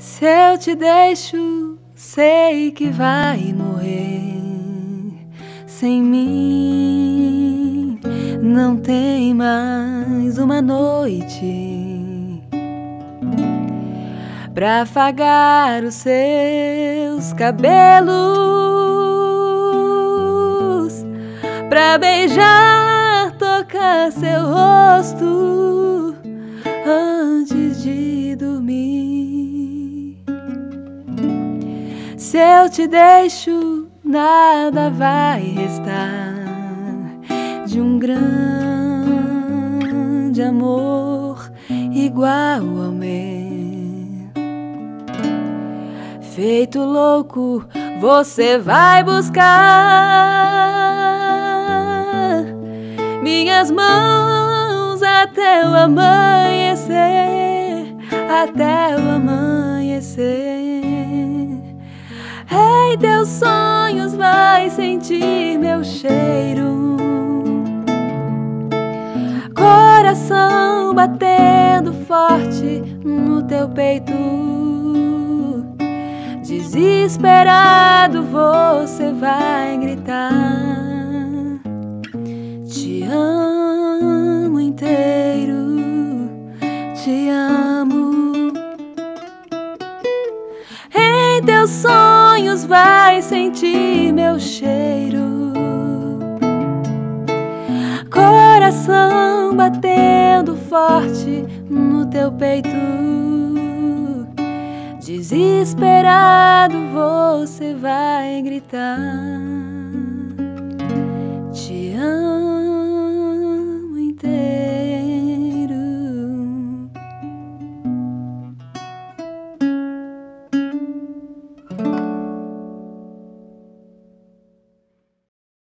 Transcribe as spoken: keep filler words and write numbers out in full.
Se eu te deixo, sei que vai morrer. Sem mim não tem mais uma noite pra afagar os seus cabelos, pra beijar, tocar seu rosto antes de dormir. Se eu te deixo, nada vai restar de um grande amor igual ao meu. Feito louco, você vai buscar minhas mãos até o amanhecer, até o amanhecer. Em teus sonhos vai sentir meu cheiro, coração batendo forte no teu peito. Desesperado você vai gritar: te amo inteiro, te amo. Em teus sonhos vai sentir meu cheiro, coração batendo forte no teu peito. Desesperado você vai gritar: te amo.